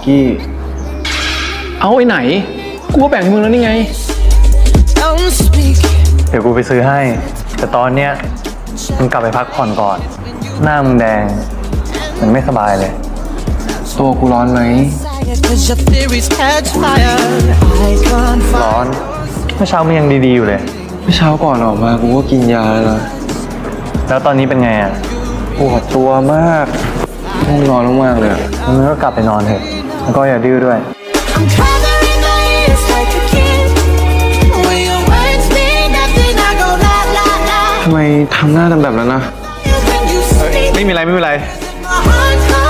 กี้เอาไอ้ไหนกูก็แบ่งให้มึงแล้วนี่ไงเดี๋ยวกูไปซื้อให้แต่ตอนเนี้ยมึงกลับไปพักผ่อนก่อนหน้ามึงแดงมันไม่สบายเลยตัวกูร้อนไหมร้อนเมื่อเช้ามึงยังดีๆอยู่เลยเมื่อเช้าก่อนออกมากูก็กินยาแล้วนะแล้วตอนนี้เป็นไงอ่ะปวดตัวมากง่วงนอนมากเลยมึงก็กลับไปนอนเถอะแล้วก็อย่าดื้อด้วยทำไมทำหน้าทำแบบนั้นนะไม่มีไร